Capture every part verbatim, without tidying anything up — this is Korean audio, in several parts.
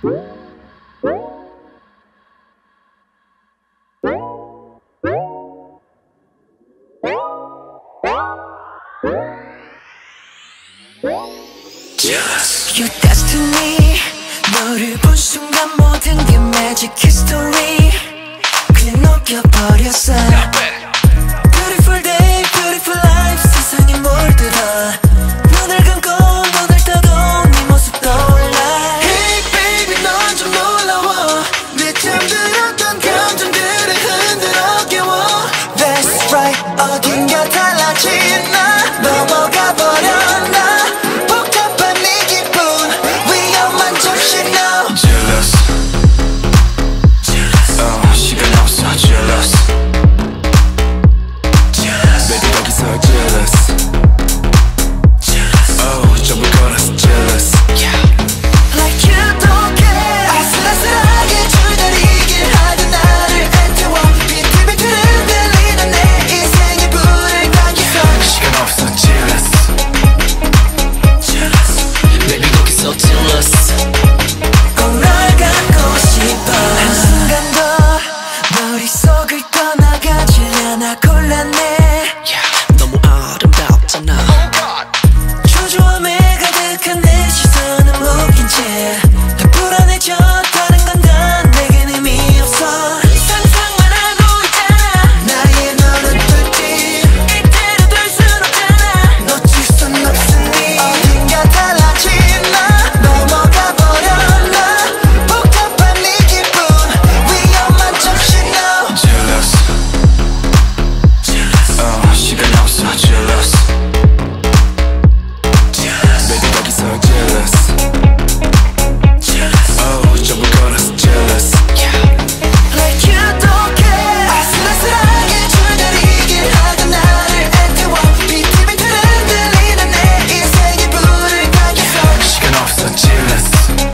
Your destiny 너를 본 순간 모든 게 magic history 그냥 녹여버렸어 Beautiful day, beautiful life 세상이 물들어 눈을 감고 눈을 떠도 네 모습 떠올라 Hey baby 넌 좀 놀라워 내 잠들었던 감정들을 흔들어 깨워 That's right 어딘가 달라진 나 넘어가 버렸나 너무 아름답잖아 초조함에 가득한 내 시선은 묶인 채 더 불안해져 다른 건 다 내겐 의미 없어 상상만 하고 있잖아 나의 너는 뚫지 이대로 둘 순 없잖아 놓칠 순 없으니 어딘가 달라진 나 넘어가 버렸나 복잡한 네 기분 위험한 정신 너 Jealous 시간이 없어 jealous Baby 거기서 jealous Oh 전부 걸어서 jealous Like you don't care 아슬아슬하게 줄다리기 하던 나를 애태워 비티비틀 흔들리는 내 인생의 불을 당겼어 시간 없어 jealous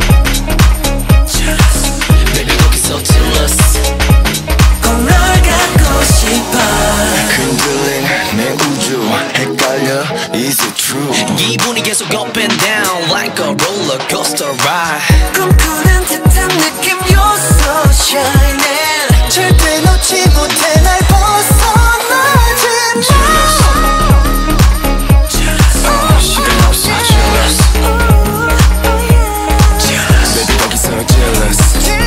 Baby 거기서 jealous 꼭 널 갖고 싶어 흔들린 내 우주 헷갈려 Is it true 기분이 계속 up and down like a roller coaster ride 꿈꾸는 듯한 느낌 You're so shining 절대 놓지 못해 날 벗어나지 마 시간 없어 jealous Baby 거기서 jealous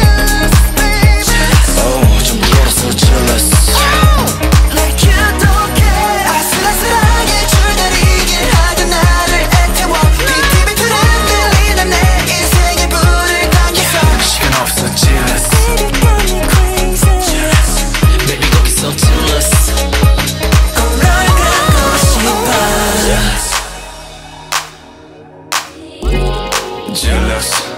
Oh 전부 걸어서 jealous Like you don't care 아슬아슬하게 줄다리기 하던 나를 애태워 비티비틀 흔들리는 내 인생의 불을 당겼어 시간 없어 jealous Baby got me crazy Baby 거기서 jealous 꼭 널 갖고 싶어 Jealous